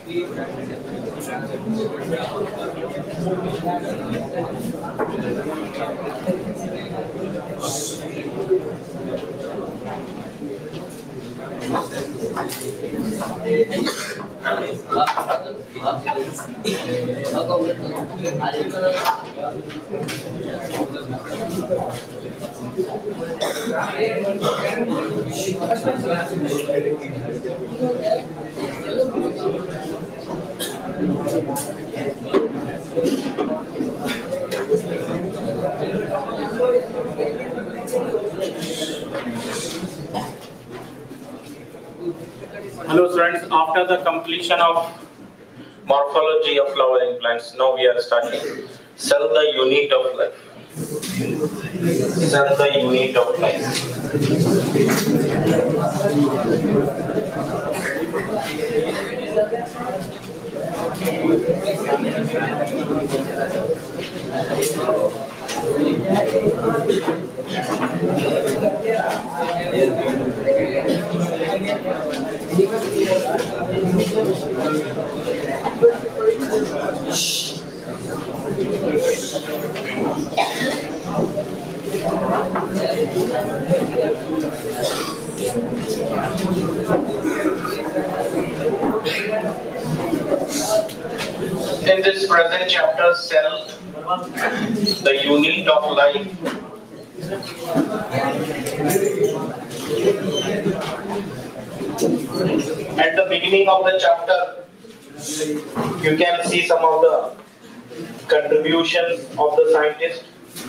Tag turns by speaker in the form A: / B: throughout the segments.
A: Hello students, after the completion of morphology of flowering plants, now we are starting cell the unit of life. Cell the unit of life. In this present chapter, cell, the unit of life. At the beginning of the chapter, you can see some of the contributions of the scientist.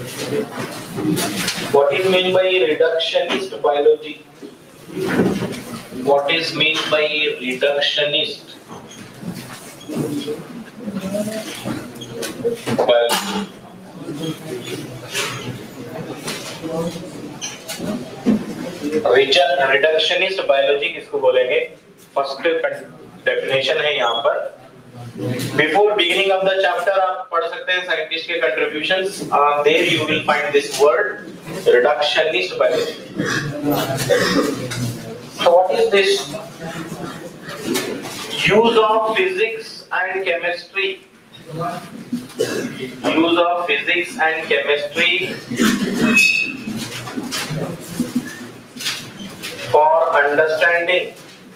A: What is meant by reductionist biology? What is meant by reductionist biology? Reductionist biology किसको बोलेंगे? First definition है यहाँ पर. Before beginning of the chapter आप पढ़ सकते हैं scientist के contributions. There you will find this word reductionist biology. So what is this? Use of physics and chemistry. Use of physics and chemistry for understanding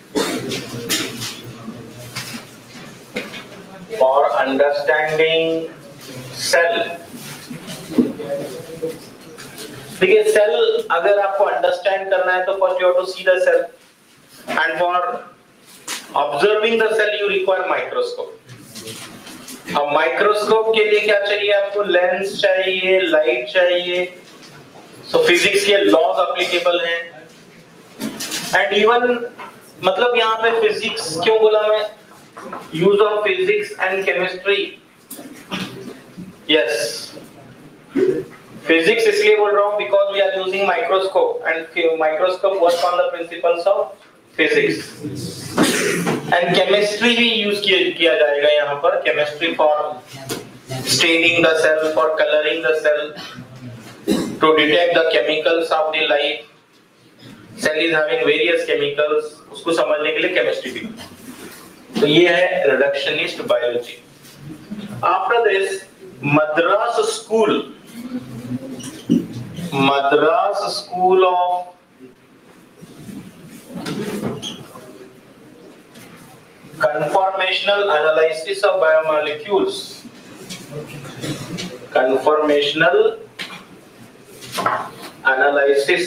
A: cell. देखिए cell अगर आपको understand करना है तो first you have to see the cell, and for observing the cell you require microscope. अब microscope के लिए क्या चाहिए आपको? लेंस चाहिए, लाइट चाहिए. सो फिजिक्स के लॉज एप्लीकेबल हैं. एंड इवन मतलब यहाँ पे फिजिक्स क्यों बोला मैं? Use of physics and chemistry. Yes, physics इसलिए बोल रहा हूँ because we are using microscope, and microscope work on the principles of physics. And chemistry भी यूज किया जाएगा यहाँ पर. Chemistry for staining the cell, for colouring the cell, to detect the chemicals of the life. Cell is having various chemicals, उसको समझने के लिए chemistry भी. तो ये है reductionist biology. After this Madras school of conformational analysis of biomolecules. Conformational analysis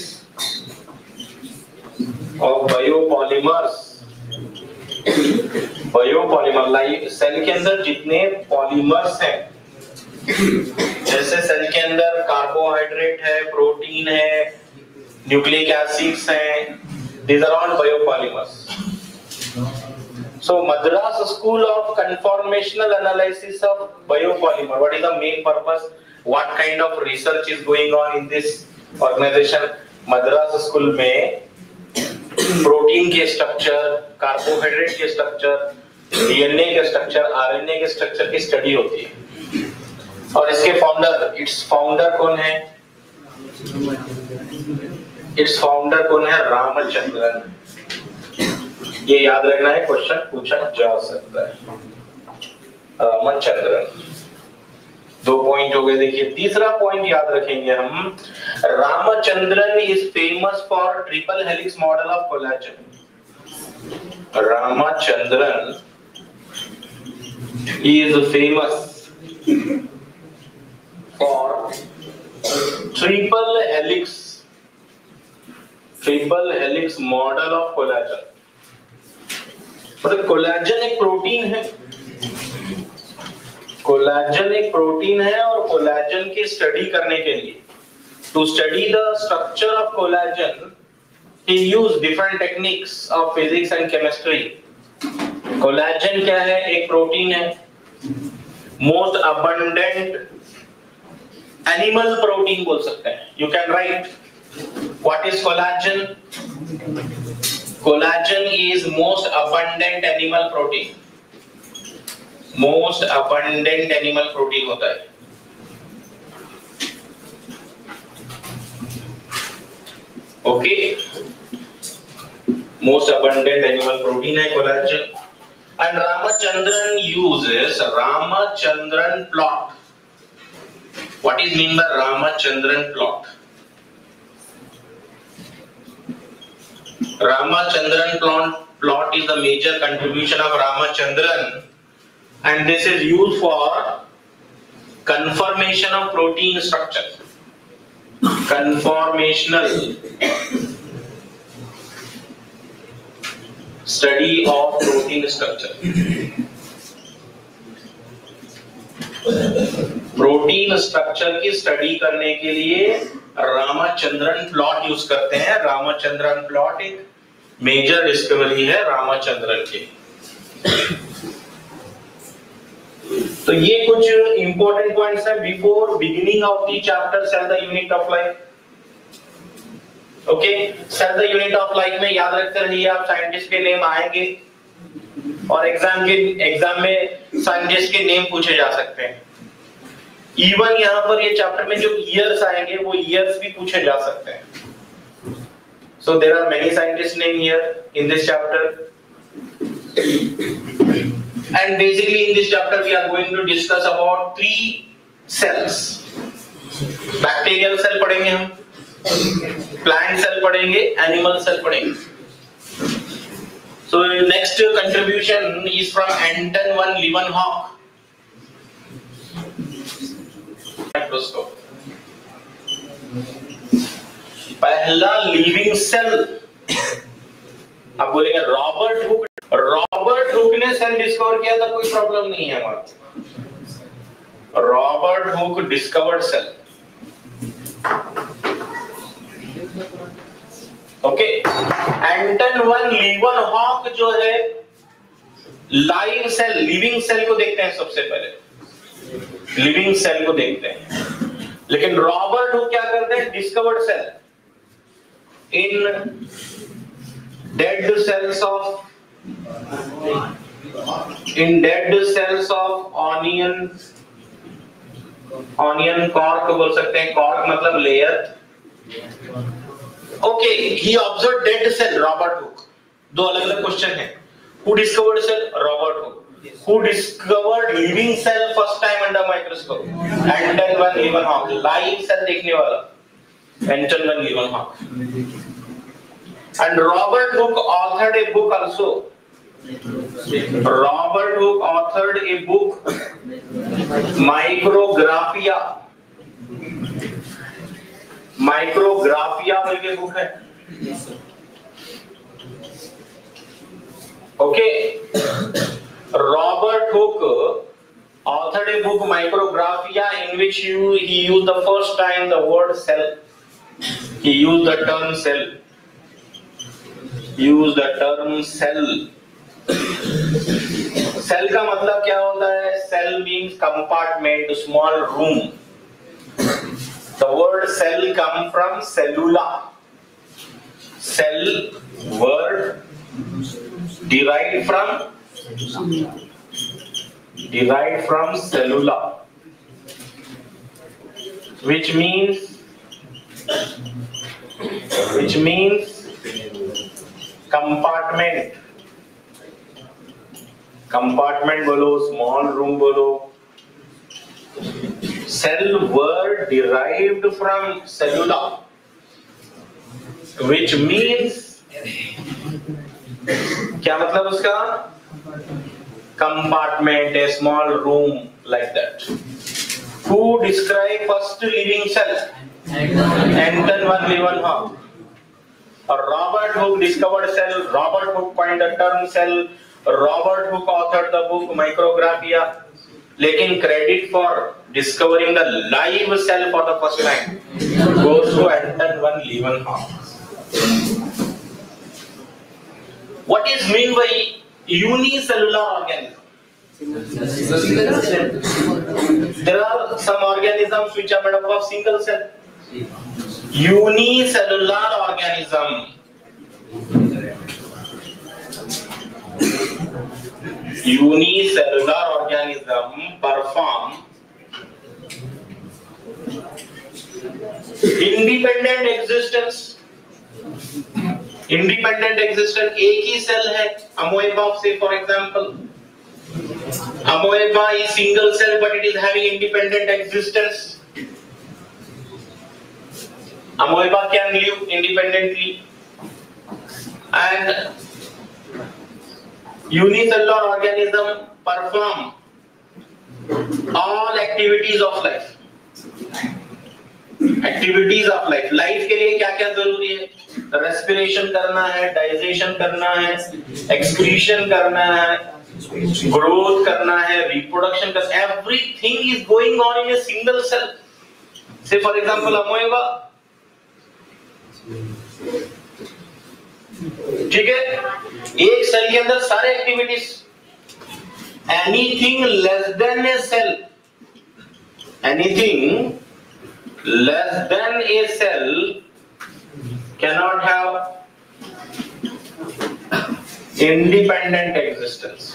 A: of biopolymers. Biopolymer like cell के अंदर जितने पॉलीमर्स हैं, जैसे सेल के अंदर कार्बोहाइड्रेट है, प्रोटीन है, न्यूक्लिक एसिड्स हैं, these are all biopolymers. So Madras School of Conformational Analysis of Biopolymer. What is the main purpose? What kind of research is going on in this organization? Madras School में protein के structure, carbohydrate के structure, DNA के structure, RNA के structure की study होती है. और इसके फाउंडर कौन है? रामचंद्रन. ये याद रखना है, क्वेश्चन पूछा जा सकता है। रामचंद्रन, 2 पॉइंट हो गए। देखिए तीसरा पॉइंट याद रखेंगे हम, Ramachandran is famous for triple helix model of collagen. Ramachandran is famous for triple helix model of collagen. मतलब कोलेजन एक प्रोटीन है, कोलेजन एक प्रोटीन है, और कोलेजन की स्टडी करने के लिए, to study the structure of collagen, he used different techniques of physics and chemistry. कोलेजन क्या है? एक प्रोटीन है, मोस्ट abundant animal protein बोल सकते हैं। You can write what is collagen? Collagen is most abundant animal protein. Most abundant animal protein होता है। Okay, most abundant animal protein है collagen. And Ramachandran uses Ramachandran plot. What is mean by Ramachandran plot? Ramachandran plot is the major contribution of Ramachandran, and this is used for conformation of protein structure. Conformational study of protein structure. Protein structure की study करने के लिए Ramachandran plot use करते हैं। Ramachandran plot एक major discovery है रामचंद्रन की। तो ये कुछ इंपॉर्टेंट पॉइंट्स है before beginning of the chapter cell the unit of life. Okay, cell the unit of life में याद रखते रहिए, आप साइंटिस्ट के नेम आएंगे और एग्जाम में साइंटिस्ट के नेम पूछे जा सकते हैं। इवन यहाँ पर ये चैप्टर में जो ईयर्स आएंगे वो ईयर्स भी पूछे जा सकते हैं। So there are many scientist name here in this chapter, and basically in this chapter we are going to discuss about 3 cells. Bacterial cell पढ़ेंगे हम, प्लांट सेल पढ़ेंगे, एनिमल सेल पढ़ेंगे। So next contribution is from Anton van Leeuwenhoek microscope. पहला living cell, आप बोलेंगे Robert Hooke. Robert Hooke ने cell discover किया था, कोई प्रॉब्लम नहीं है हमारा। Robert Hooke discovered cell. Okay, Anton van Leeuwenhoek जो है लाइव सेल, लिविंग सेल को देखते हैं सबसे पहले, लिविंग सेल को देखते हैं। लेकिन रॉबर्ट हुक क्या करते हैं? Discovered cell in dead cells of onion cork बोल सकते हैं। कॉर्क मतलब layer. Okay, he observed dead cell, Robert Hooke. दो अलग-अलग क्वेश्चन हैं। Who discovered cell? Robert Hooke. Who discovered living cell first time under microscope? Anton van Leeuwenhoek. Live cell देखने वाला Anton van Leeuwenhoek. And Robert Hooke authored a book also. Robert Hooke authored a book, Micrographia. Micrographia करके book है। Okay, Robert Hooke authored a book Micrographia in which he used the first time the word cell. He used the term cell. Cell का मतलब क्या होता है? Cell means compartment, small room. The word cell come from cellula. Cell word derived from cellula, which means compartment. Compartment बोलो, small room बोलो, cell were derived from cellula, which means, क्या मतलब उसका? Compartment, a small room like that. Who described first living cell? Anton van Leeuwenhoek. Robert Hooke discovered cell. Robert Hooke coined the term cell. Robert Hooke authored the book Micrographia. लेकिन credit for discovering the live cell for the first time goes to Anton van Leeuwenhoek. What is meant by unicellular organism? There are some organisms which are made up of single cell. Unicellular organism. Unicellular organism perform independent existence. Independent existence, एक ही cell है amoeba से, for example amoeba is single cell but it is having independent existence. Amoeba can live independently, and unicellular organism perform all activities of life. Activities of life. Life के लिए क्या क्या जरूरी है? रेस्पिरेशन करना है, डाइजेशन करना है, एक्सक्रीशन करना है, ग्रोथ करना है, रिप्रोडक्शन करना है. Everything is going on in a single cell. Say for example amoeba, ठीक है, एक सेल के अंदर सारे activities. Anything less than a cell, anything less than a cell cannot have independent existence.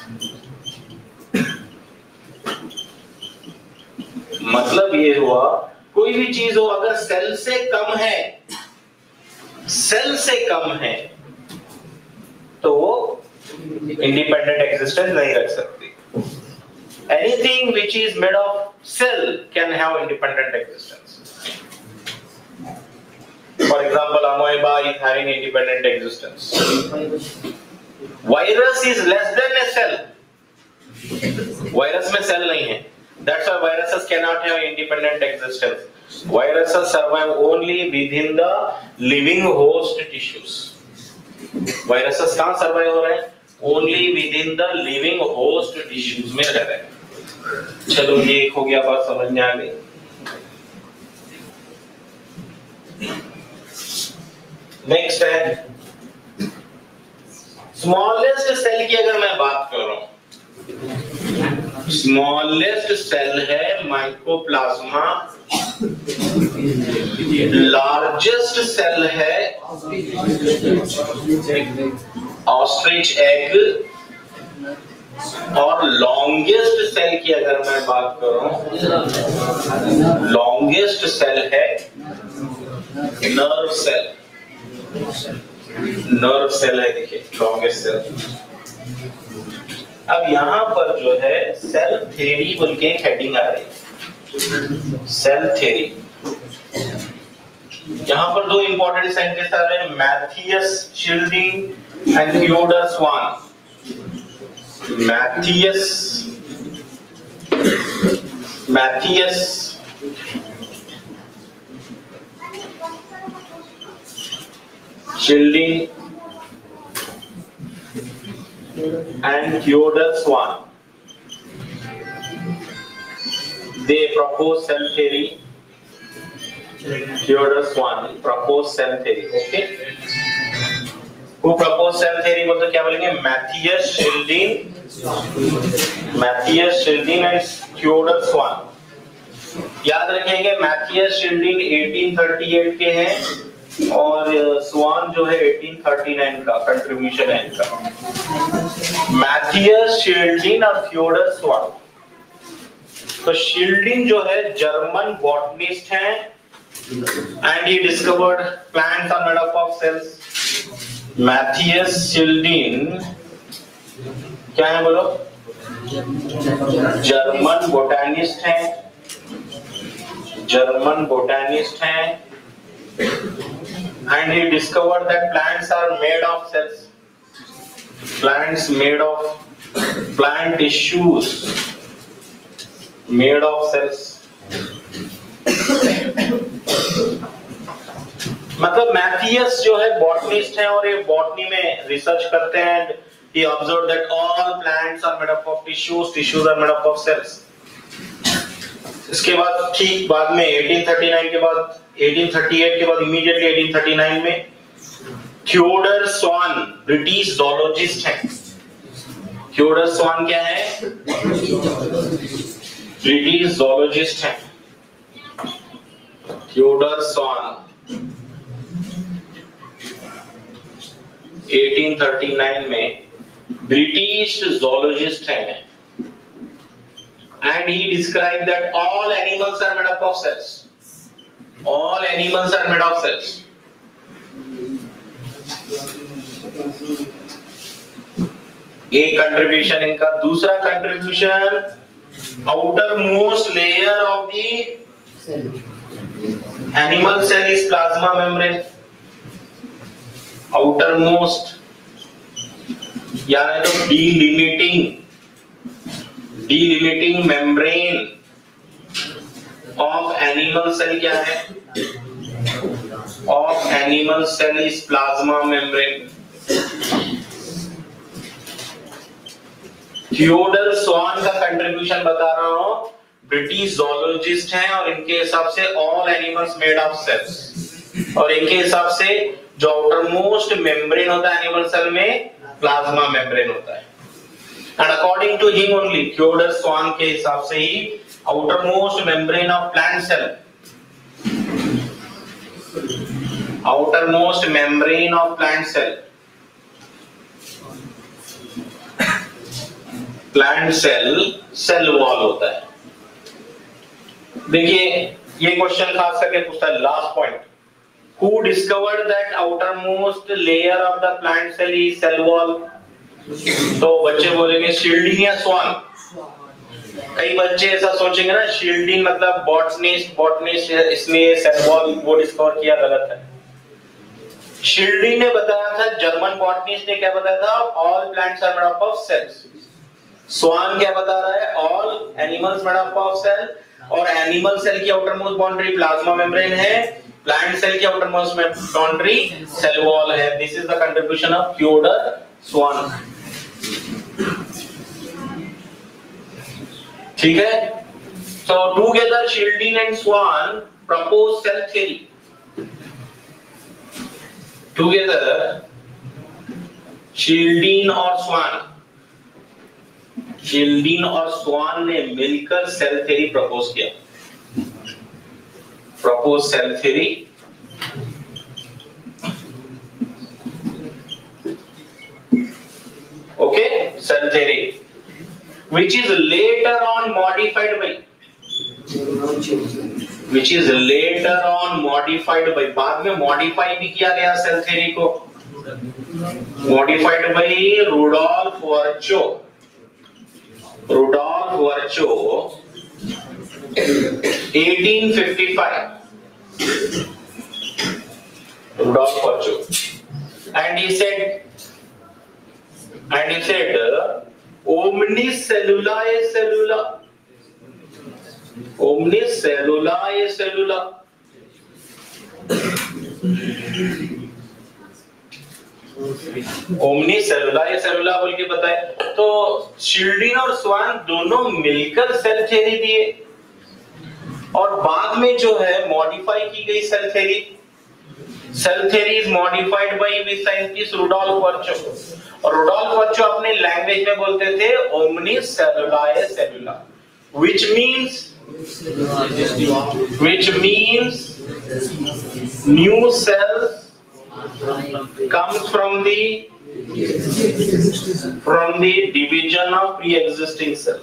A: मतलब ये हुआ, कोई भी चीज हो अगर सेल से कम है, सेल से कम है तो इंडिपेंडेंट एग्जिस्टेंस नहीं रख सकती. Anything which is made of cell can have independent existence. For example, amoeba is having independent existence. Virus is less than a cell. Virus में cell नहीं है. That's why viruses cannot have independent existence. Viruses survive only within the living host tissues. Viruses कहाँ survive हो रहे हैं? Only within the living host tissues में रह रहे हैं. चलो ये एक हो गया, बात समझ में आ गई. नेक्स्ट है स्मॉलेस्ट सेल की. अगर मैं बात कर रहा हूं, स्मॉलेस्ट सेल है माइकोप्लाज्मा, लार्जेस्ट सेल है ऑस्ट्रिच एग, और लॉन्गेस्ट सेल की अगर मैं बात करूं, लॉन्गेस्ट सेल है नर्व सेल. नर्व सेल है, देखिए लॉन्गेस्ट सेल. अब यहां पर जो है सेल थ्योरी बोल के एक हेडिंग आ रही है, सेल थ्योरी. यहां पर दो इंपॉर्टेंट साइंटिस्ट आ रहे हैं, Matthias Schleiden and Theodor Schwann. Matthias Schilling and Theodor Swan. They proposed cell theory. Theodor Swan proposed cell theory. Okay. Who proposed cell theory? बोलते क्या बोलेंगे? Matthias Schilling and Theodor Swan. याद रखेंगे, Matheus shielding 1838 के हैं और स्वान जो है 1839 का कंट्रीब्यूशन है इनका. मैथियस शिल्डिंग और थियोडर स्वान. तो शिल्डिंग जो है जर्मन बॉटनिस्ट हैं and he discovered plants are made up of cells. Matthias Schleiden क्या है बोलो? जर्मन बोटैनिस्ट हैं, जर्मन बोटैनिस्ट हैं, and he discovered that plants are made of cells, plants made of plant tissues made of cells. मतलब Matthias जो है botanist है और ये बॉटनी में रिसर्च करते हैं. He observed that all plants are made up of tissues, tissues are made up of cells. इसके बाद ठीक बाद में 1839 के बाद 1838 के बाद इमीडिएटली 1839 में थियोडर स्वान ब्रिटिश zoologist है. थियोडर स्वान क्या है? ब्रिटिश zoologist है. थियोडर स्वान 1839 में ब्रिटिश zoologist है. And he described that all animals are made up of cells. All animals are made of cells. एक कंट्रीब्यूशन इनका. दूसरा contribution outer most layer of the animal cell is plasma membrane. Outer most यानी तो delimiting membrane of animal cell क्या है? Of animal cell is plasma membrane. Theodor Schwann का contribution बता रहा हूं. ब्रिटिश zoologist हैं और इनके हिसाब से all animals made of cells. और इनके हिसाब से जो आउटर मोस्ट मेम्ब्रेन होता है एनिमल सेल में प्लाज्मा मेम्ब्रेन होता है. And according to him only, Theodor Schwann के हिसाब से ही outermost membrane of plant cell, outermost membrane of plant cell, plant cell wall होता है. देखिए ये क्वेश्चन खास करके पूछता है last point. Who discovered that outermost layer of the plant cell is cell wall? तो बच्चे बोलेंगे शील्डिंग या स्वान. कई बच्चे ऐसा सोचेंगे ना शील्डिंग मतलब बॉटनिस्ट इसलिए सेल वॉल वो डिस्कवर किया. गलत है. शील्डिंग ने बताया था, जर्मन बॉटनिस्ट ने क्या बताया था? All plants are made up of cells. Schwann क्या बता रहा है? All animals made up of cell. और एनिमल सेल की outer most boundary plasma membrane है, प्लांट सेल की outer most boundary cell wall है. This is the contribution of Theodor Schwann. ठीक है. So together Schilding and Swan proposed cell theory. Together Schilding और Schwann ने मिलकर cell theory propose किया. Propose cell theory. Okay, cell theory, which is later on modified by, बाद में modify भी किया गया सेल थ्योरी को. Modified by Rudolf Virchow 1855. Rudolf Virchow. And he said omnis cellulae cellula. Omnis cellulae cellula. ओमनी सेलुलाए सेलुला बोल के बताए. तो शील्डिंग और स्वान दोनों मिलकर सेल थ्योरी दिए और बाद में जो है मॉडिफाई की गई cell theory. Cell theory is modified by which scientist? Rudolf Virchow. और रुडोल्फ वर्चो अपने लैंग्वेज में बोलते थे ओमनी सेलुलाए सेलुला, which means new cells comes from the division of pre-existing cell.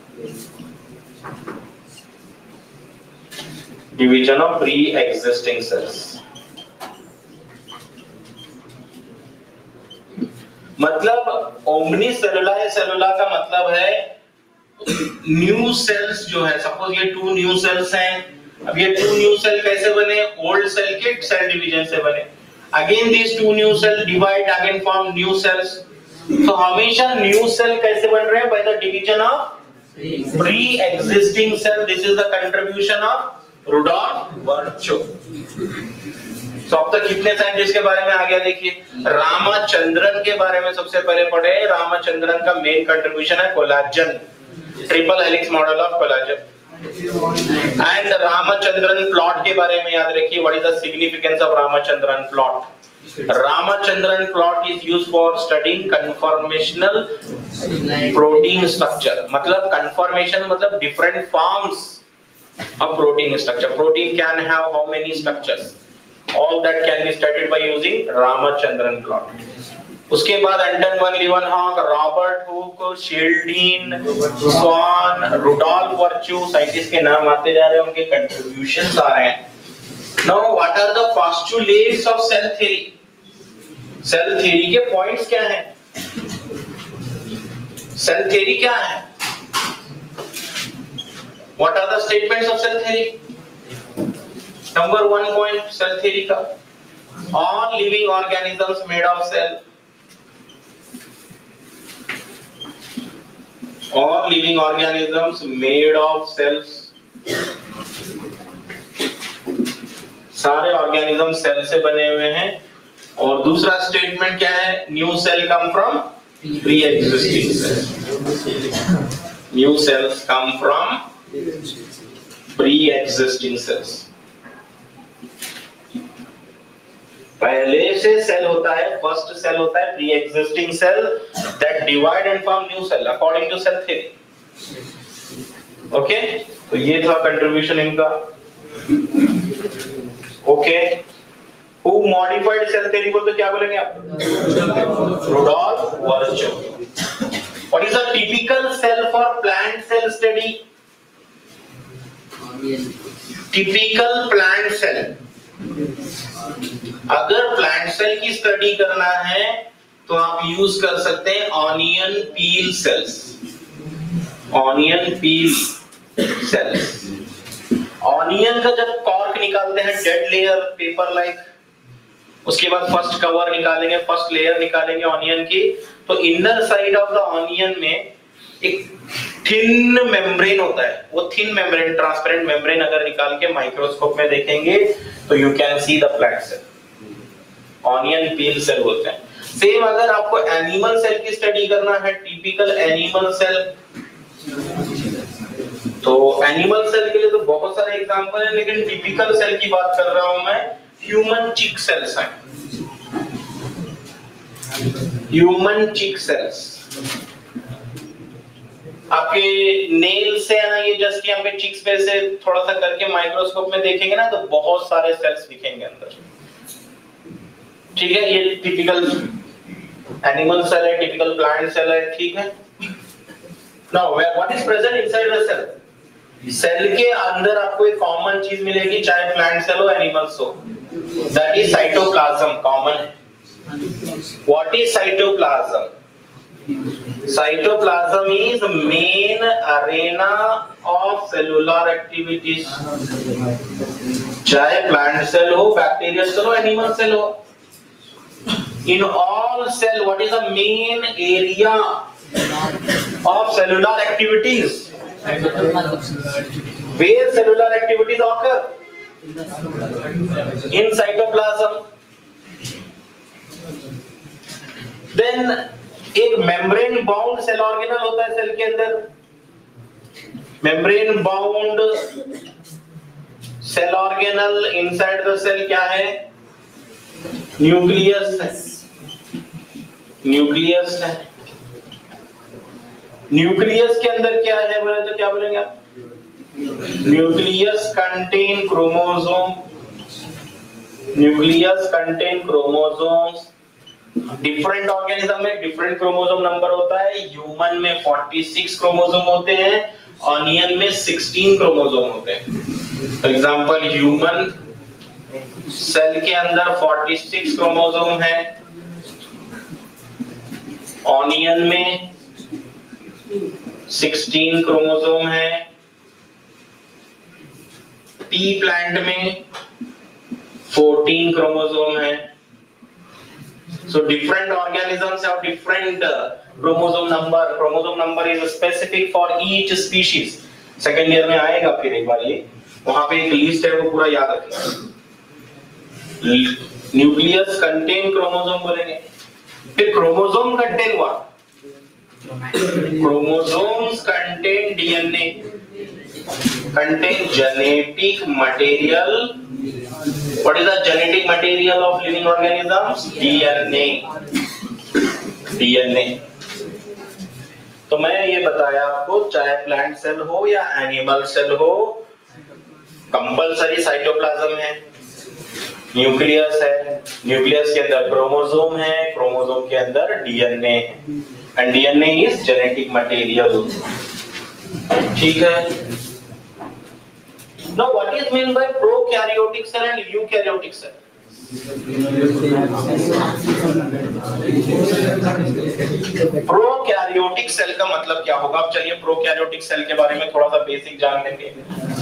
A: Division of pre-existing cells. मतलब ओमनी सेलुलर सेलुलर का मतलब है न्यू सेल्स जो है, सपोज ये 2 न्यू सेल्स हैं, अब ये 2 न्यू सेल कैसे बने, ओल्ड सेल के सेल डिवीजन से बने, again this 2 new cell divide again form new cells. तो हमेशा न्यू सेल कैसे बन रहे हैं, by the division of pre existing cell. This is the contribution of Rudolf Virchow. तो अब तक कितने साइंटिस्ट के बारे में आ गया देखिए। रामाचंद्रन के बारे में सबसे पहले पढ़े। रामाचंद्रन का मेन कंट्रीब्यूशन है collagen, triple helix model of collagen. And Ramachandran plot के बारे में याद रखिए, what is the significance of Ramachandran plot. Ramachandran plot is used for studying conformational protein structure. मतलब कन्फॉर्मेशन मतलब different forms of protein structure. Protein can have how many structures, all that can be studied by using Ramachandran plot. उसके बाद Anton van Leeuwenhoek, Robert Hooke, Schleiden, Schwann, Rudolf Virchow, scientist के नाम आते जा रहे हैं, उनके कंट्रीब्यूशंस आ रहे हैं। Now what are the postulates of cell theory? Cell theory के पॉइंट्स क्या हैं? सेल थ्योरी क्या है? What are the statements of cell theory? Number 1 point cell theory का, all living organisms made of cell, all living organisms made of cells, सारे organism cell से बने हुए हैं। और दूसरा स्टेटमेंट क्या है, new cell come from pre existing cell, new cells come from pre existing cells. पहले से सेल होता है, फर्स्ट सेल होता है pre existing cell that divide and form new cell according to cell theory. Okay, तो ये था contribution इनका। Okay, who modified cell theory बोलते तो क्या बोलेंगे आप? Rudolf Virchow. What is a typical cell for plant cell study? Typical plant cell, अगर प्लांट सेल की स्टडी करना है तो आप यूज कर सकते हैं onion peel cells. Onion peel cells, onion का जब कॉर्क निकालते हैं, डेड लेयर पेपर लाइक, उसके बाद फर्स्ट कवर निकालेंगे, फर्स्ट लेयर निकालेंगे ऑनियन की, तो inner side of the onion में एक थिन मेम्ब्रेन होता है। वो थिन मेम्ब्रेन, ट्रांसपेरेंट मेम्ब्रेन अगर निकाल के माइक्रोस्कोप में देखेंगे तो you can see the plant cell, onion peel cell होते हैं। सेम अगर आपको एनिमल सेल की स्टडी करना है, टिपिकल एनिमल सेल, तो एनिमल सेल के लिए तो बहुत सारे एग्जांपल हैं, लेकिन टिपिकल सेल की बात कर रहा हूं मैं। ह्यूमन चिक सेल्स हैं, ह्यूमन चिक सेल्स। आपके नेल से है ना, ये जस्ट यहाँ पे चिक्स पे से थोड़ा सा करके माइक्रोस्कोप में देखेंगे ना, तो बहुत सारे सेल्स दिखेंगे अंदर। ठीक है, ये टिपिकल एनिमल सेल है, टिपिकल प्लांट सेल है, ठीक है। Now what is present inside the cell? Cell के अंदर आपको एक कॉमन चीज मिलेगी, चाहे प्लांट सेल हो एनिमल्स हो, दैट इज साइटोप्लाज्म, कॉमन है। What is cytoplasm? Cytoplasm is the main arena of cellular activities. चाहे plant cell हो, bacterial cell हो, animal cell हो. In all cell, what is the main area of cellular activities? Where cellular activities occur? In cytoplasm. Then एक membrane bound cell organelle होता है cell के अंदर। Membrane bound cell organelle inside the cell क्या है? Nucleus है, nucleus है। Nucleus के अंदर क्या है बोले तो क्या बोलेंगे आप? Nucleus contain chromosome, nucleus contain chromosomes. Different organism में डिफरेंट क्रोमोसोम नंबर होता है। ह्यूमन में 46 क्रोमोसोम होते हैं, ऑनियन में 16 क्रोमोसोम होते हैं। फॉर एग्जांपल ह्यूमन सेल के अंदर 46 क्रोमोसोम है, ऑनियन में 16 क्रोमोसोम है, पी प्लांट में 14 क्रोमोसोम है। So different organisms have different chromosome number. Chromosome number is specific for each species. Second year में आएगा फिर एक बार ये, वहां पे एक लिस्ट है वो पूरा याद रखना। न्यूक्लियस कंटेन क्रोमोसोम बोलेंगे, फिर chromosome contain what? Chromosomes contain DNA, contain genetic material. What is the genetic material of living organisms? DNA. DNA. तो मैं ये बताया आपको, चाहे प्लांट सेल हो या एनिमल सेल हो, कंपलसरी साइटोप्लाज्म है, न्यूक्लियस है, न्यूक्लियस के अंदर क्रोमोसोम है, क्रोमोसोम के अंदर डीएनए है, and DNA is genetic material. ठीक है। Now what is meant by prokaryotic cell and eukaryotic cell? Prokaryotic cell का मतलब क्या होगा? अब चलिए प्रोकैरियोटिक सेल के बारे में थोड़ा सा बेसिक जान लेंगे।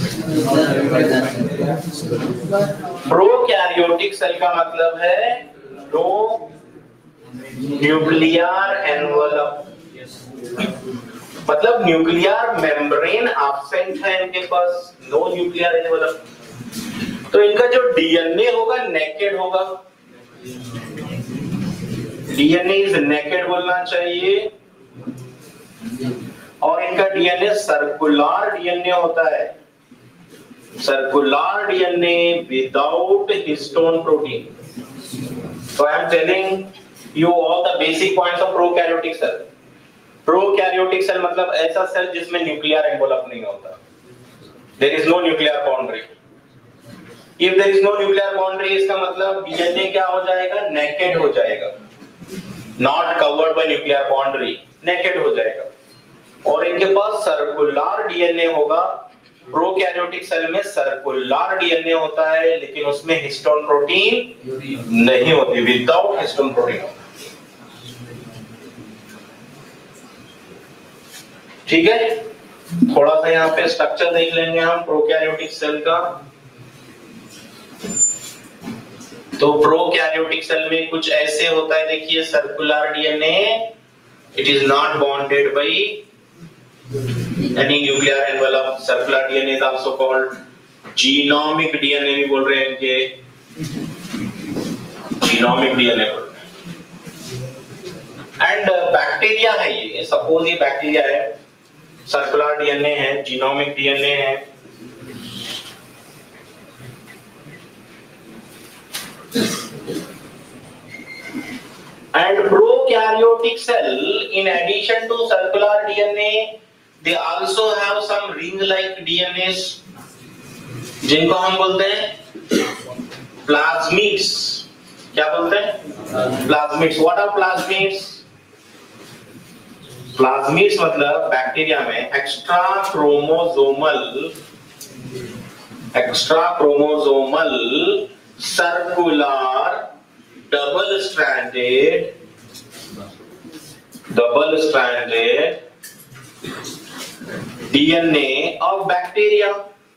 A: प्रोकैरियोटिक सेल का मतलब है नो न्यूक्लियर एनवलप, मतलब न्यूक्लियर मेम्ब्रेन एब्सेंट है इनके पास, नो न्यूक्लियर एनवलप। तो इनका जो डीएनए होगा नेकेड होगा, डीएनए इज नेकेड बोलना चाहिए, और इनका डीएनए सर्कुलर डीएनए होता है, circular DNA without histone protein. So I am telling you all the basic points of prokaryotic cell. Prokaryotic cell मतलब ऐसा सेल जिसमें न्यूक्लियर एनवलप नहीं होता, there is no nuclear boundary. If there is no nuclear boundary, इसका मतलब DNA क्या हो जाएगा? नेकेड हो जाएगा, not covered by nuclear boundary, naked हो जाएगा। और इनके पास सर्कुलर डीएनए होगा। प्रोकैरियोटिक सेल में सर्कुलर डीएनए होता है, लेकिन उसमें हिस्टोन प्रोटीन नहीं होती, विदाउट हिस्टोन प्रोटीन। ठीक है, थोड़ा सा यहाँ पे स्ट्रक्चर देख लेंगे हम प्रोकैरियोटिक सेल का। तो प्रोकैरियोटिक सेल में कुछ ऐसे होता है, देखिए circular DNA, it is not bonded by any nuclear envelope. Circular DNA is also called genomic DNA भी बोल रहे हैं इनके, जीनोमिक डीएनए। एंड बैक्टीरिया है ये, सपोज ये बैक्टीरिया है, सर्कुलर डीएनए है, जीनोमिक डीएनए है। And prokaryotic cell, in addition to circular DNA, they also have some ring-like DNAs, जिनको हम बोलते हैं प्लाज्मिड्स। क्या बोलते हैं? Plasmids. What are plasmids? Plasmids मतलब बैक्टीरिया में extra chromosomal circular double stranded DNA of bacteria।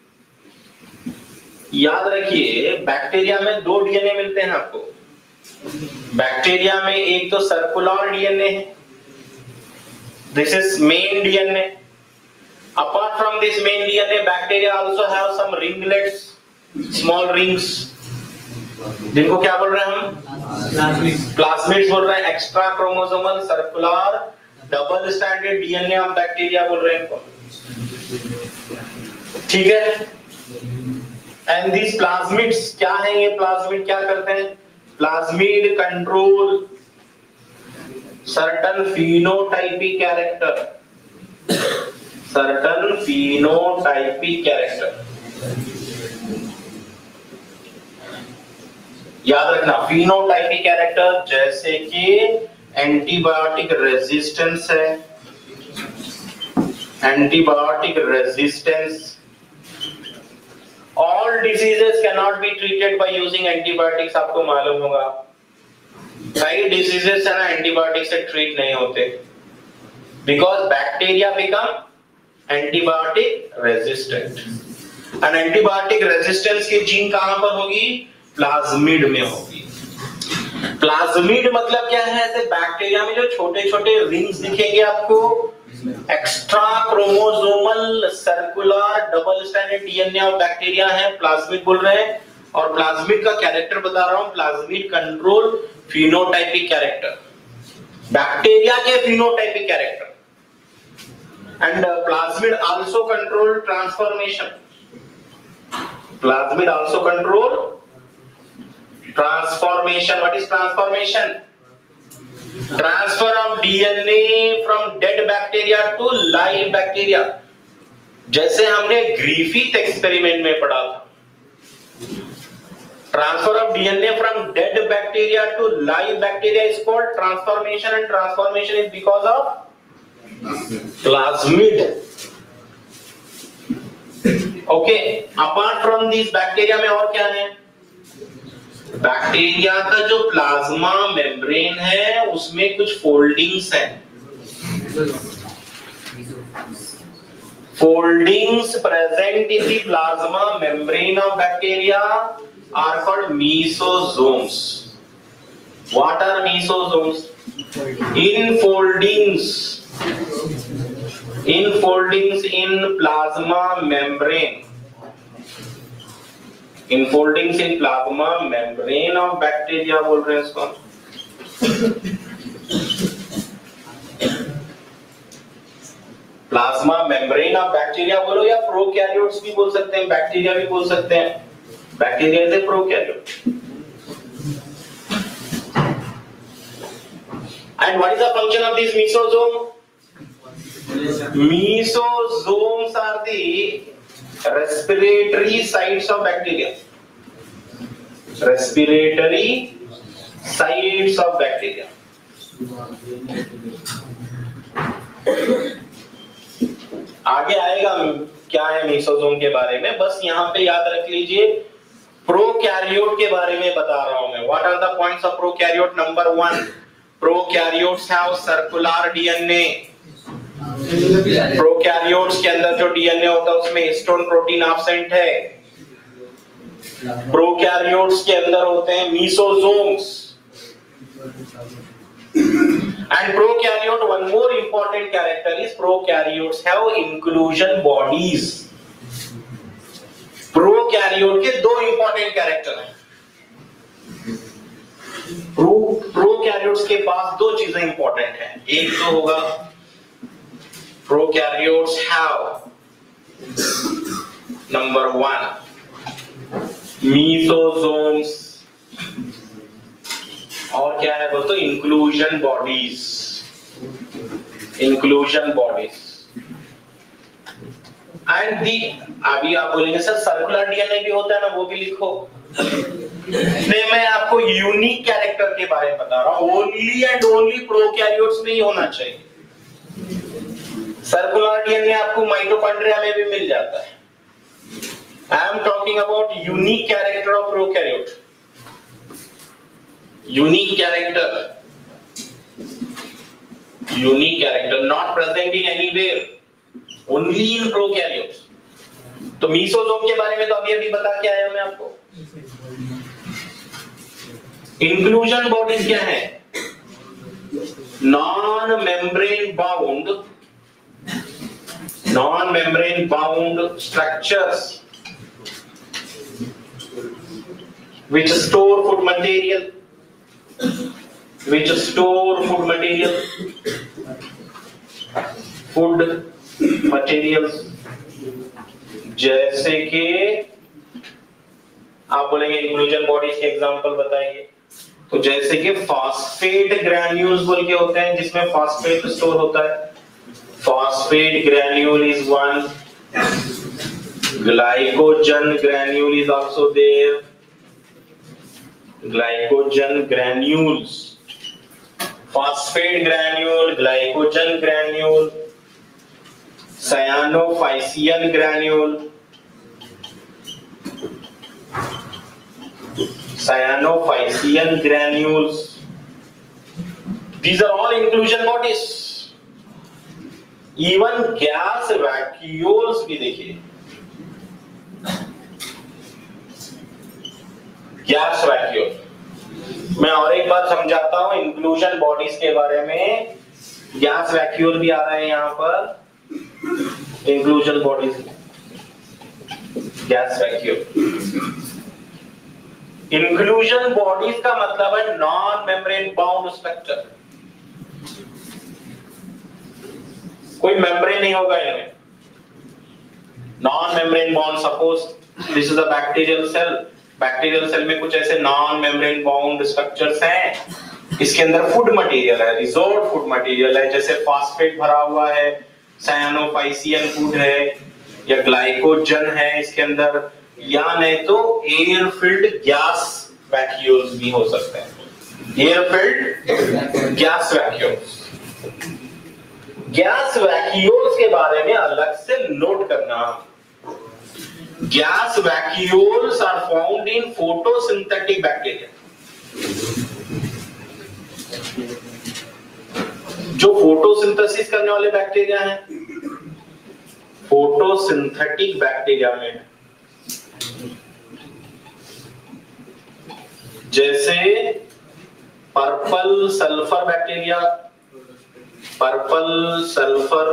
A: याद रखिए बैक्टीरिया में दो डीएनए मिलते हैं आपको। बैक्टीरिया में एक तो सर्कुलर डीएनए है, this is main DNA. Apart from this main DNA bacteria also have some ringlets, small rings, जिनको क्या बोल रहे हैं हम? प्लाज्मिड्स बोल रहे हैं। Extra chromosomal circular double stranded DNA of bacteria बोल रहे हैं। ठीक है। एंड दिस प्लाज्मिड्स क्या है? ये प्लाज्मिड क्या करते हैं? Plasmid control certain phenotypic character, याद रखना फिनोटाइपिक कैरेक्टर, जैसे कि एंटीबायोटिक रेजिस्टेंस है, antibiotic resistance. All diseases can not be treated by using antibiotics, आपको मालूम होगा। कई डिजीजेस है ना एंटीबायोटिक से ट्रीट नहीं होते, because bacteria become antibiotic resistant. And antibiotic resistance की जीन कहां पर होगी? प्लाज्मिड में होगी। प्लाज्मिड मतलब क्या है? ऐसे बैक्टीरिया में जो छोटे छोटे रिंग्स दिखेंगे आपको, extra chromosomal circular double stranded DNA of bacteria है, प्लाज्मिड बोल रहे हैं। और प्लाज्मिड का कैरेक्टर बता रहा हूं, plasmid control phenotypic character, bacteria के phenotypic character. And plasmid also control transformation, plasmid also control transformation. What is transformation? Transfer of DNA from dead bacteria to live bacteria, जैसे हमने ग्रिफिथ एक्सपेरिमेंट में पढ़ा था। Transfer of DNA from dead bacteria to live bacteria is called transformation, and transformation is because of plasmid. Okay, apart from this bacteria में और क्या है? Bacteria का जो प्लाज्मा मेम्ब्रेन है उसमें कुछ फोल्डिंग्स हैं। Foldings present in the plasma membrane of bacteria are called mesosomes. What are mesosomes? Infoldings in plasma membrane, infoldings in plasma membrane of bacteria बोल रहे हैं इसको। प्लाज्मा मेम्ब्रेन ऑफ बैक्टीरिया बोलो या प्रोकैरियोट्स भी बोल सकते हैं, बैक्टीरिया भी बोल सकते हैं। Bacteria is a prokaryote. And what is the function of this mesosome? Mesosomes are the respiratory sites of bacteria. Respiratory sites of bacteria. आगे आएगा क्या है मीसोसोम के बारे में, बस यहां पे याद रख लीजिए। प्रोकैरियोट के बारे में बता रहा हूं मैं। What are the points of prokaryote? Number 1, prokaryotes have circular DNA. Prokaryotes के अंदर जो डीएनए होता है उसमें हिस्टोन प्रोटीन एब्सेंट है। प्रोकैरियोट्स के अंदर होते हैं mesosomes. And prokaryote, one more important character is prokaryotes have inclusion bodies. Prokaryote के दो इंपॉर्टेंट कैरेक्टर हैं। प्रोकैरियोट्स के पास दो चीजें इंपॉर्टेंट हैं। एक तो होगा prokaryotes have number 1 mesosomes, और क्या है बोलते? inclusion bodies, inclusion bodies। and the, अभी आप बोलेंगे सर सर्कुलर डीएनए भी होता है ना, वो भी लिखो। मैं आपको यूनिक कैरेक्टर के बारे में बता रहा हूं, ओनली एंड ओनली प्रोकैरियोट्स में ही होना चाहिए। सर्कुलर डीएनए आपको माइटोकॉन्ड्रिया में भी मिल जाता है। I am talking about unique character of prokaryote. Unique character not present in anywhere, only in prokaryotes. तो मीसोसोम के बारे में तो अभी बता के आया मैं आपको। इंक्लूजन बॉडीज क्या है? non-membrane bound structures which store food material, food materials, जैसे कि आप बोलेंगे इंक्लूजन बॉडीज के एग्जांपल बताइए, तो जैसे कि फॉस्फेट ग्रैन्यूल्स बोल के होते हैं जिसमें फॉस्फेट स्टोर होता है। Phosphate granule is one. Glycogen granule is also there. Glycogen granules. Phosphate granule, glycogen granule, cyanophycean granule. Cyanophycean granules. These are all inclusion bodies. Even gas vacuoles भी देखिए, gas vacuole. मैं और एक बार समझाता हूं inclusion bodies के बारे में। गैस वैक्यूल भी आ रहा है यहां पर, inclusion bodies, gas vacuole. Inclusion bodies का मतलब है नॉन मेम्ब्रेन बाउंड स्ट्रक्चर, कोई मेम्ब्रेन नहीं होगा इनमें, non membrane bound. Suppose this is a bacterial cell, bacterial cell में कुछ ऐसे नॉन मेम्ब्रेन बाउंड स्ट्रक्चर्स हैं, इसके अंदर फूड मटेरियल है, रिजोर्व फूड मटेरियल है, जैसे फास्फेट भरा हुआ है, सायनोफाइसियन फूड है, या ग्लाइकोजन है इसके अंदर, या नहीं तो एयर फिल्ड गैस वैक्यूल्स भी हो सकते हैं, air filled gas vacuoles. Gas vacuoles के बारे में अलग से नोट करना, gas vacuoles are found in photosynthetic bacteria। जो फोटोसिंथेसिस करने वाले बैक्टीरिया हैं, फोटोसिंथेटिक बैक्टीरिया में, जैसे purple sulphur bacteria, purple sulphur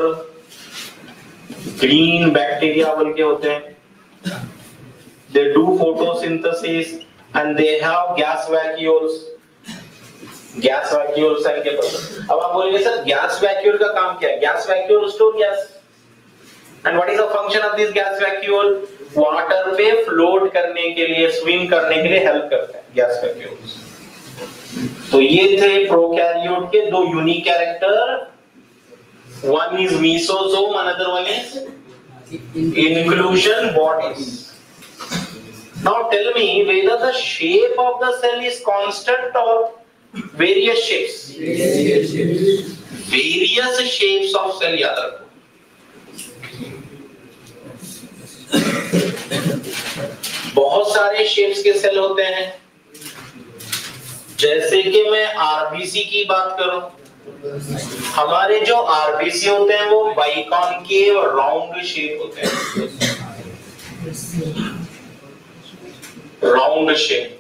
A: green bacteria बोल के होते हैं। They do photosynthesis and they have gas vacuoles, gas vacuoles है इनके पास। अब आप बोलेंगे सर गैस वैक्यूल का काम क्या है? Gas vacuole store gas, and what is the function of this gas vacuole? Water पे फ्लोट करने के लिए, स्विम करने के लिए हेल्प करते हैं गैस वैक्यूल्स। तो ये थे प्रोकैरियोट के दो unique character, one is mesosome, another one is inclusion bodies। Now tell me whether the shape of the cell is constant or various shapes? Various shapes। Various shapes of cell याद रखो। बहुत सारे shapes के cell होते हैं, जैसे कि मैं आरबीसी की बात करूं, हमारे जो आरबीसी होते हैं वो बाइकॉनकेव राउंड शेप होते हैं, राउंड शेप।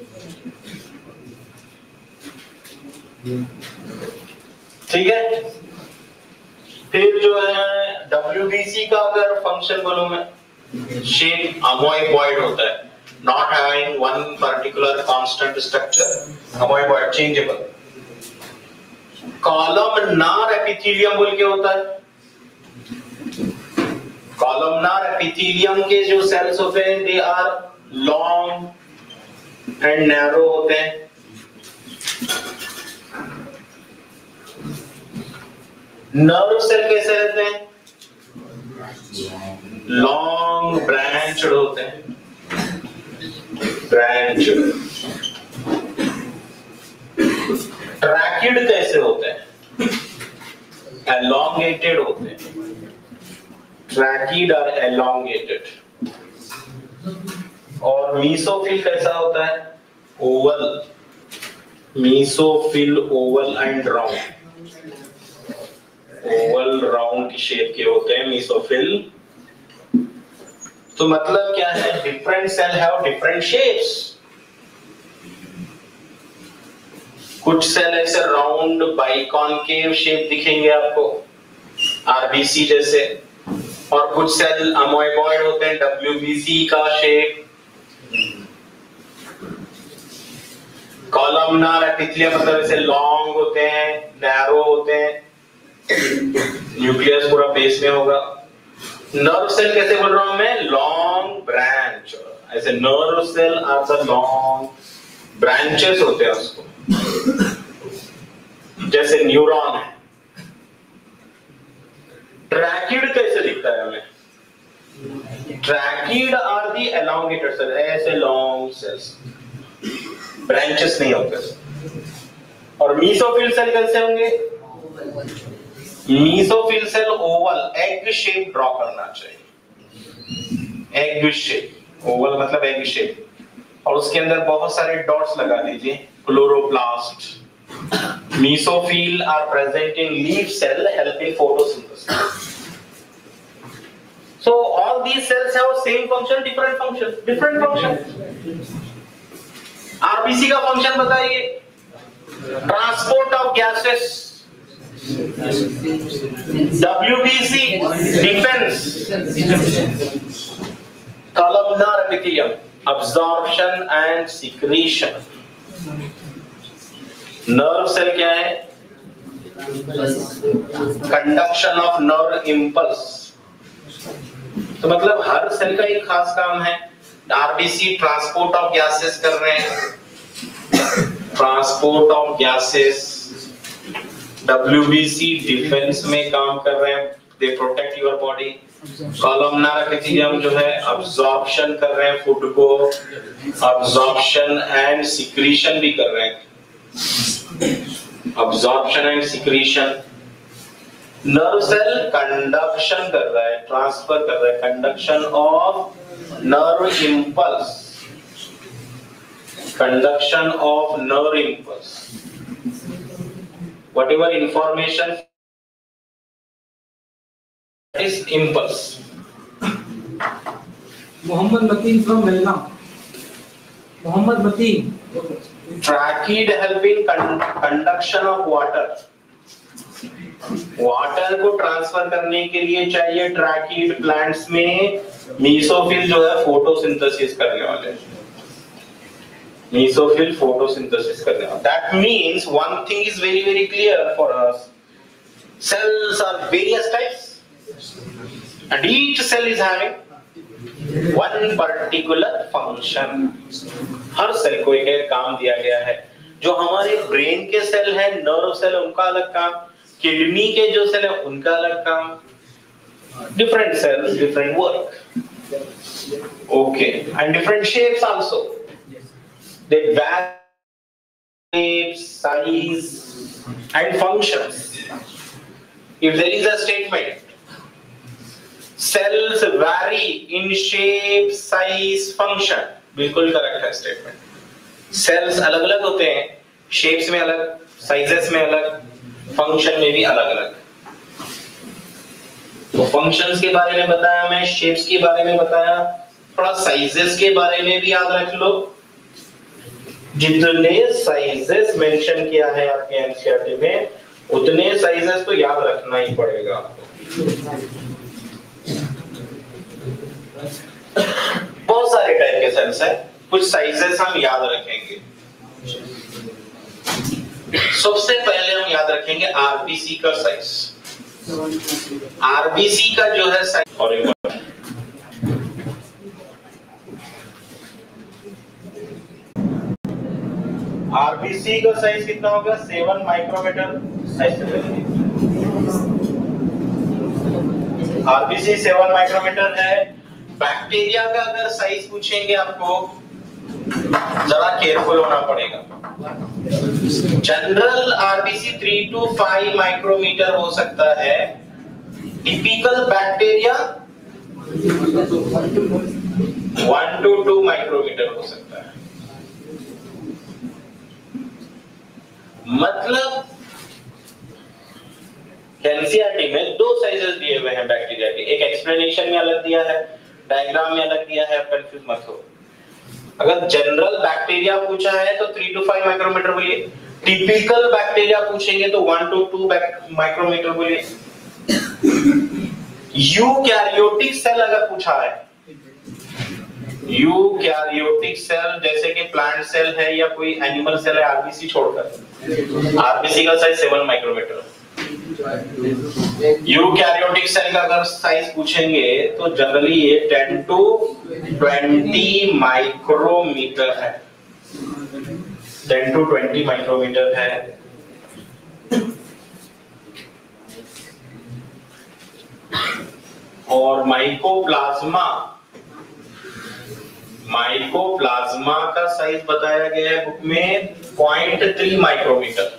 A: ठीक है, फिर जो है डब्ल्यूबीसी का अगर फंक्शन बोलूं मैं, शेप अमोइबॉइड होता है, not having one particular constant structure, amoeboid, changeable. Columnar epithelium बोल के होता है, कॉलमनार एपिथेलियम के जो सेल्स होते हैं they are long and narrow होते हैं। नर्व सेल कैसे रहते हैं? लॉन्ग ब्रांचड होते हैं, ब्रांचड। ट्रैकिड कैसे होते हैं? एलोंगेटेड होते हैं, ट्रैकिड और एलोंगेटेड। और मीसोफिल कैसा होता है? Oval, mesophyll oval and round, oval round की शेप के होते हैं मीसोफिल। तो मतलब क्या है? Different cell have different shapes. कुछ सेल ऐसे राउंड बाइकॉनकेव शेप दिखेंगे आपको, आरबीसी जैसे, और कुछ सेल अमोइबॉइड होते हैं, डब्ल्यूबीसी का शेप। कॉलमनार एपिथेलियम मतलब ऐसे लॉन्ग होते हैं, नैरो होते हैं, न्यूक्लियस पूरा बेस में होगा। नर्व सेल कैसे बोल रहा हूं मैं? लॉन्ग ब्रांच, ऐसे nerve cell are the long branches होते हैं उसको, जैसे न्यूरॉन है। ट्रैकिड कैसे दिखता है हमें? Tracheid are the elongated cell, ऐसे लॉन्ग सेल्स, ब्रांचेस नहीं होते। और मीसोफिल सेल कैसे होंगे? Mesophyll cell oval, egg shape draw करना चाहिए, एग शेप, ओवल मतलब एग शेप, और उसके अंदर बहुत सारे डॉट्स लगा दीजिए, chloroplast, Mesophyll are present in leaf cell helping photosynthesis. So all these cells have same function, different function, different function. RBC का function बताइए. Transport of gases. WBC defense. Columnar epithelium absorption and secretion. Nerve cell क्या है? Conduction of nerve impulse. तो मतलब हर cell का एक खास काम है. आरबीसी ट्रांसपोर्ट ऑफ गैसेस कर रहे हैं, transport of gases. WBC defence में काम कर रहे हैं, they protect your body. Columnar epithelium जो है अब्जॉर्प्शन कर रहे हैं फूड को, अब्जॉर्प्शन एंड सिक्रीशन भी कर रहे हैं, absorption and secretion. Nerve cell conduction कर रहा है, ट्रांसफर कर रहा है, conduction of nerve impulse, conduction of nerve impulse. Whatever information is impulse.
B: Mohammed Mateen from Melna. Mohammed Mateen.
A: Tracheid helping conduction of water. Water को ट्रांसफर करने के लिए चाहिए ट्रैकीड. प्लांट्स में मेसोफिल जो है फोटोसिंथेसिस करने वाले, मेसोफिल फोटोसिंथेसिस करने वाले. That means one thing is very very clear for us. Cells are various types and each cell is having one particular function. हर सेल को एक काम दिया गया है. जो हमारे ब्रेन के सेल है, नर्व सेल, उनका अलग काम. किडनी के जो सेल है उनका अलग काम. Different cells, different work. Okay, and different shapes also. They vary size and functions. If there is a statement, cells vary in shape, size, function, बिल्कुल करेक्ट है स्टेटमेंट. सेल्स अलग अलग होते हैं, शेप्स में अलग, साइजेस में अलग, फंक्शन में भी अलग अलग. तो फंक्शंस के बारे में बताया मैं, शेप्स के बारे में बताया, थोड़ा साइजेस के बारे में भी याद रख लो. जितने साइजेस मेंशन किया है आपके एनसीईआरटी में, उतने साइजेस तो याद रखना ही पड़ेगा आपको. बहुत सारे टाइप के सेल्स हैं, कुछ साइजेस हम याद रखेंगे. सबसे पहले हम याद रखेंगे आरबीसी का साइज. आरबीसी का जो है साइज, और एक बार आरबीसी का साइज कितना होगा? 7 माइक्रोमीटर. आरबीसी 7 माइक्रोमीटर है. बैक्टीरिया का अगर साइज पूछेंगे आपको, जरा केयरफुल होना पड़ेगा. जनरल आरबीसी 3 to 5 माइक्रोमीटर हो सकता है. टिपिकल बैक्टीरिया 1 to 2 माइक्रोमीटर हो सकता है. मतलब एनसीईआरटी में 2 साइजेस दिए हुए हैं बैक्टीरिया के. एक एक्सप्लेनेशन में अलग दिया है, डायग्राम में अलग दिया है, आप कंफ्यूज मत हो. अगर जनरल बैक्टीरिया पूछा है तो 3 to 5 माइक्रोमीटर बोलिए. टिपिकल बैक्टीरिया पूछेंगे तो 1 to 2 माइक्रोमीटर बोलिए. यूकैरियोटिक सेल अगर पूछा है, यूकैरियोटिक सेल जैसे कि प्लांट सेल है या कोई एनिमल सेल है, आरबीसी छोड़कर, आरबीसी का साइज 7 माइक्रोमीटर. यूकैरियोटिक सेल का अगर साइज पूछेंगे तो जनरली ये 10 to 20 माइक्रोमीटर है. 10 to 20 माइक्रोमीटर है. और माइकोप्लाज्मा, माइकोप्लाज्मा का साइज बताया गया है बुक में 0.3 माइक्रोमीटर.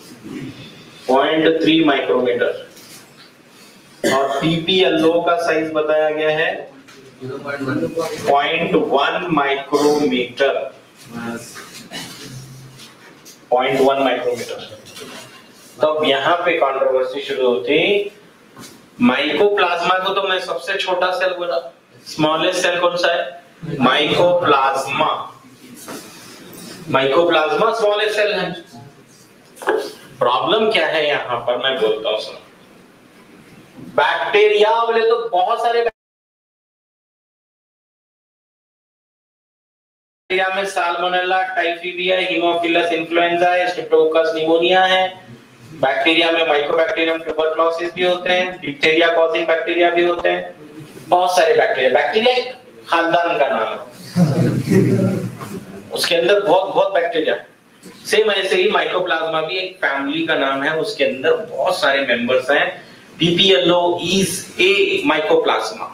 A: 0.3 माइक्रोमीटर. और पीपीएलओ का साइज बताया गया है 0.1 माइक्रोमीटर. 0.1 माइक्रोमीटर. तब यहाँ पे कंट्रोवर्सी शुरू होती। माइकोप्लाज्मा को तो मैं सबसे छोटा सेल बोला, स्मॉलेस्ट सेल कौन सा है? माइकोप्लाज्मा। माइकोप्लाज्मा स्मॉलेस्ट सेल है। प्रॉब्लम क्या है यहाँ पर मैं बोलता हूं सुनो। बैक्टीरिया बोले तो बहुत सारे बैक्टीरिया में साल्मोनेला, टाइफीडिया, हीमोफिलस इन्फ्लुएंजा है, स्ट्रेप्टोकोकस निमोनिया है। बैक्टीरिया में माइकोबैक्टीरियम ट्यूबरक्लोसिस भी होते हैं, डिप्थीरिया कॉजिंग बैक्टीरिया भी होते हैं, बहुत सारे बैक्टीरिया। बैक्टीरिया एक खानदान का नाम है, उसके अंदर बहुत बहुत बैक्टीरिया। सेम ऐसे ही माइकोप्लाज्मा भी एक फैमिली का नाम है, उसके अंदर बहुत सारे मेंबर्स हैं। PPLO is a mycoplasma.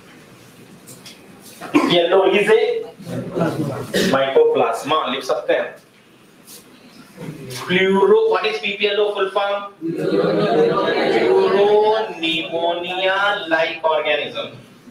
A: PPLO is a mycoplasma लिख सकते हैं। Pluro, what is PPLO full form? Pleuropneumonia like organism.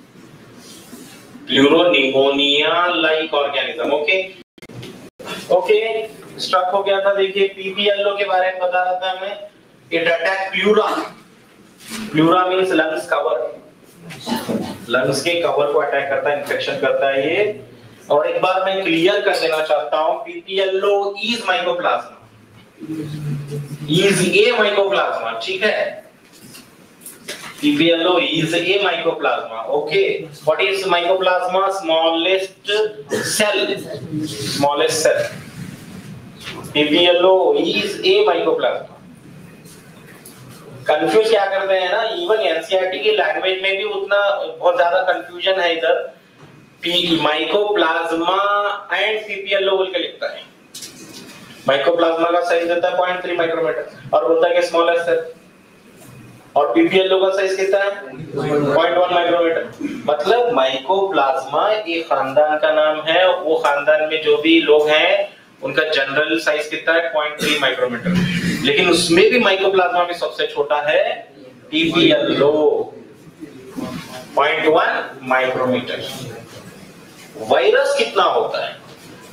A: Pleuropneumonia like organism. Okay. Okay. Struck हो गया था। देखिए PPLO के बारे में बता रहा था मैं। It attack pleura. Pleura means lungs cover, lungs के कवर को अटैक करता है, इन्फेक्शन करता है ये। और एक बार मैं क्लियर कर देना चाहता हूं, PPLO is mycoplasma, is a mycoplasma, ठीक है। PPLO is a mycoplasma. Okay, what is mycoplasma? Smallest cell, smallest cell. PPLO is a mycoplasma. Confuse क्या करते हैं ना, इवन एनसीईआरटी की लैंग्वेज में भी उतना बहुत ज्यादा कंफ्यूजन है इधर। माइकोप्लाज्मा एंड PPLO बोल के लिखता है। माइकोप्लाज्मा का साइज देता है 0.3 माइक्रोमीटर और बोलता है कि स्मॉलेस्ट सेल, और PPLO का साइज कितना है? 0.1 माइक्रोमीटर। मतलब माइकोप्लाज्मा एक खानदान का नाम है, वो खानदान में जो भी लोग हैं उनका जनरल साइज कितना है? 0.3 माइक्रोमीटर। लेकिन उसमें भी माइकोप्लाज्मा भी सबसे छोटा है, PPLO 0.1 माइक्रोमीटर। वायरस कितना होता है?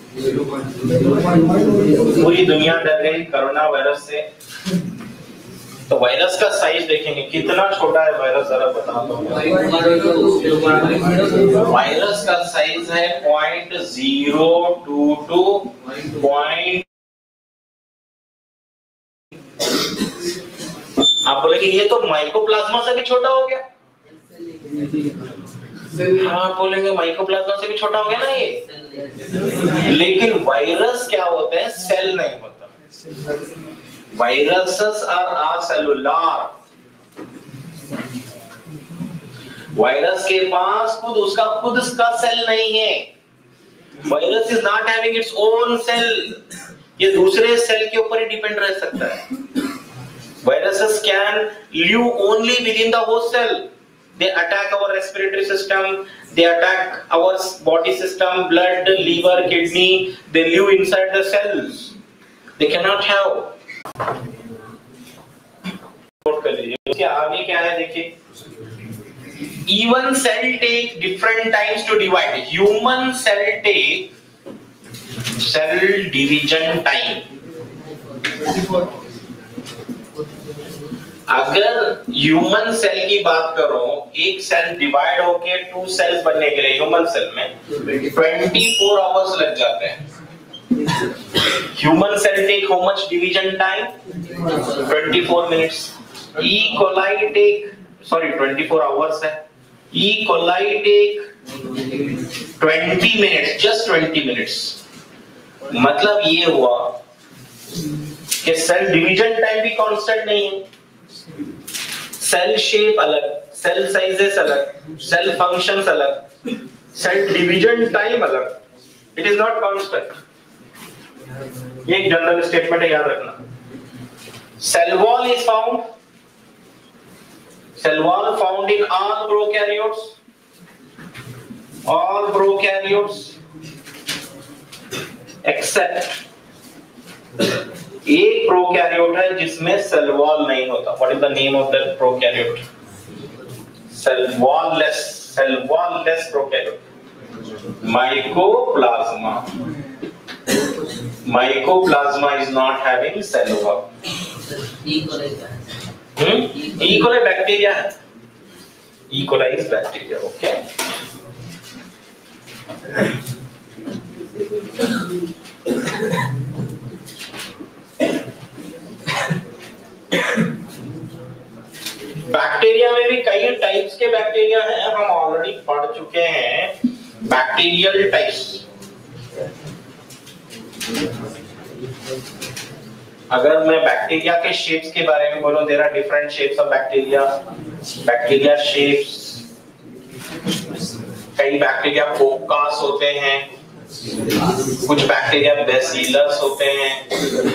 A: पूरी दुनिया डर गई कोरोना वायरस से, तो वायरस का साइज देखेंगे कितना छोटा है वायरस, जरा बताता हूं। वायरस का साइज है 0.022 आप बोलेंगे ये तो माइकोप्लाज्मा से भी छोटा हो गया। हाँ बोलेंगे माइकोप्लाज्मा से भी छोटा हो गया ना ये, लेकिन वायरस क्या होते हैं? सेल नहीं होता। Viruses are acellular. वायरस के पास खुद उसका सेल नहीं है। Virus is not having its own cell, ये दूसरे सेल के ऊपर ही डिपेंड रह सकता है। Viruses can live only within the host cell. They attack our respiratory system, they attack our body system, blood, liver, kidney. They live inside the cells. They cannot have। Note कर लीजिए। उसके आगे क्या है देखिए, even cell take different times to divide. Human cell take cell division time। अगर human cell की बात करो, एक सेल डिवाइड होके 2 सेल्स बनने के लिए ह्यूमन सेल में 24 आवर्स लग जाते हैं। Human cell take how much division time? 24 minutes. E. coli take 24 hours है। E. coli take 20 minutes, just 20 minutes। मतलब ये हुआ कि सेल डिवीजन टाइम भी कांस्टेंट नहीं है। सेल शेप अलग, सेल साइजेस अलग, सेल फंक्शंस अलग, सेल डिवीजन टाइम अलग। It is not constant. ये एक जनरल स्टेटमेंट है, याद रखना। Cell wall is found, cell wall found in all prokaryotes, except एक प्रोकैरियोट है जिसमें सेल वॉल नहीं होता। What is the name of that prokaryote? Cell wallless prokaryote, mycoplasma. Mycoplasma is not having cell wall. E. coli bacteria है, E. coli is bacteria, okay. Bacteria में भी कई types के बैक्टीरिया हैं, हम ऑलरेडी पढ़ चुके हैं बैक्टीरियल टाइप्स। अगर मैं बैक्टीरिया के शेप्स के बारे में बोलूं, there are different shapes of bacteria. Bacteria shapes, कई बैक्टीरिया फोकास होते हैं, कुछ बैक्टीरिया बेसिलस होते हैं,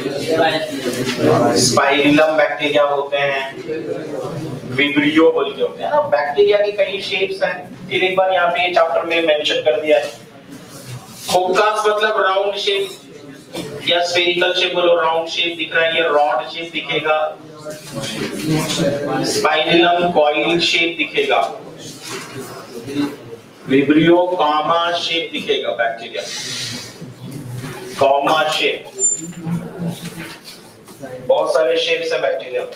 A: स्पाइरलम बैक्टीरिया होते हैं, विब्रियो बोल के होते हैं। बैक्टीरिया की कई शेप्स हैं, फिर एक बार यहाँ पे ये चैप्टर में मेंशन कर दिया है। फोकास मतलब राउंड शेप या स्फेरिकल शेप, बोलो राउंड शेप दिख रहा है, ये रॉड शेप दिखेगा। स्पाइरलम कॉइल शेप दिखेगा। विब्रियो कॉमा शेप दिखेगा बैक्टीरिया, कॉमा शेप। बहुत सारे शेप्स हैं bacteria.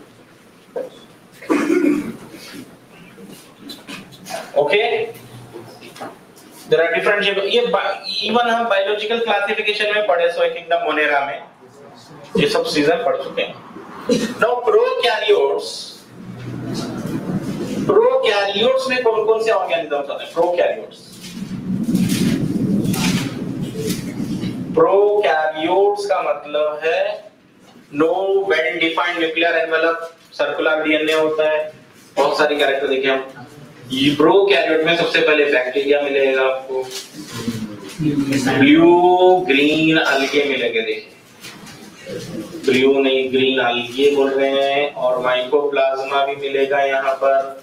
A: Okay, there are different shape. ये इवन हम बायोलॉजिकल क्लासिफिकेशन में पढ़े, सोए किंगडम मोनेरा में ये सब चीजें पढ़ चुके हैं। नाउ प्रोकैरियोट्स में कौन कौन से ऑर्गेनिजम्स होते हैं? प्रोकैरियोट्स का मतलब है no well defined nuclear envelope, circular DNA होता है, बहुत सारी कैरेक्टर देखे हम। ये प्रोकैरियोट में सबसे पहले बैक्टीरिया मिलेगा आपको, ब्लू ग्रीन अलगे मिलेंगे। देखिए ब्लू नहीं ग्रीन अलगे बोल रहे हैं, और माइकोप्लाज्मा भी मिलेगा यहाँ पर।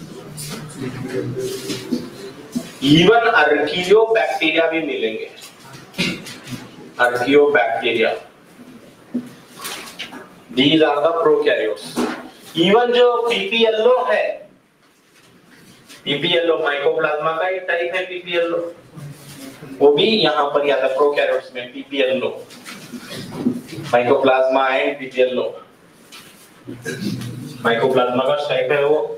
A: इवन अर्कियो बैक्टीरिया भी मिलेंगे, archaebacteria. These are the prokaryotes. Even जो पीपीएलओ है, पीपीएलओ माइकोप्लाज्मा का एक टाइप है पीपीएलओ, वो भी यहाँ पर आता है प्रोकैरियोट्स में। PPLO, mycoplasma and PPLO, mycoplasma का टाइप है वो।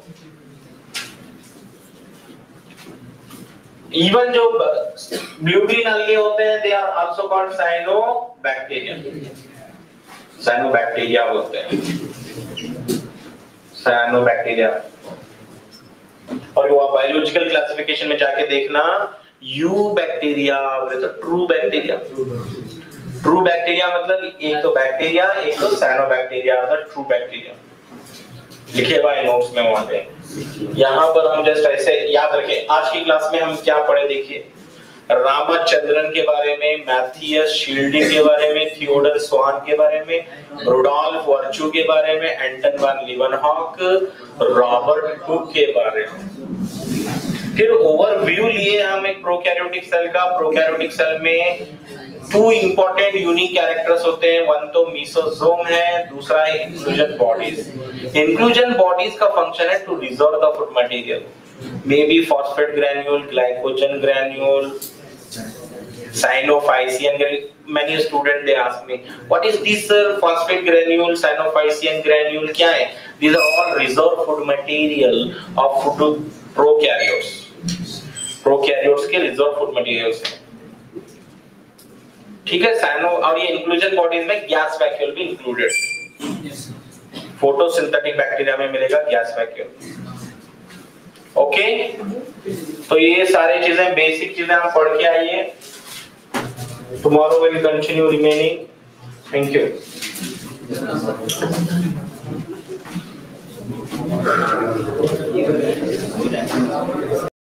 A: इवन जो ब्लू ग्रीन अलगे होते हैं, they are also called cyanobacteria, cyanobacteria बोलते हैं, साइनोबैक्टीरिया। और वो बायोलॉजिकल क्लासिफिकेशन में जाके देखना, यू बैक्टीरिया बोले तो ट्रू बैक्टीरिया। ट्रू बैक्टीरिया मतलब एक तो बैक्टीरिया, एक तो साइनोबैक्टीरिया, ट्रू बैक्टीरिया। लिखे हुआ है नोट्स में वहां पे। यहाँ पर हम जस्ट ऐसे याद रखें। आज की क्लास में हम क्या पढ़े देखिए, रामचंद्रन के बारे में, मैथियस शील्डिंग के बारे में, थियोडर स्वान के बारे में, रुडोल्फ वर्चू के बारे में, एंटन वान लीवनहॉक, रॉबर्ट हुक के बारे में। फिर ओवरव्यू लिए हम एक प्रोकैरियोटिक सेल का। प्रोकैरियोटिक सेल में टू इंपॉर्टेंट यूनिक कैरेक्टर्स होते हैं, वन तो मीसोसोम है, दूसरा है इंक्लूजन बॉडीज। इंक्लूजन बॉडीज का फंक्शन है to reserve the food material, may be phosphate granule, glycogen granule, cyanophycean granule. Many students they ask me, what is this phosphate granule, cyanophycean granule क्या है? These are all reserve food material of prokaryotes. Prokaryotes के reserve food materials हैं, ठीक है। Cyano और ये inclusion bodies में gas vacuole भी इंक्लूडेड। फोटोसिंथेटिक बैक्टीरिया में मिलेगा गैस वैक्यूल। ओके, तो ये सारी चीजें बेसिक चीजें हम पढ़ के आइए। Tomorrow will continue remaining. Thank you.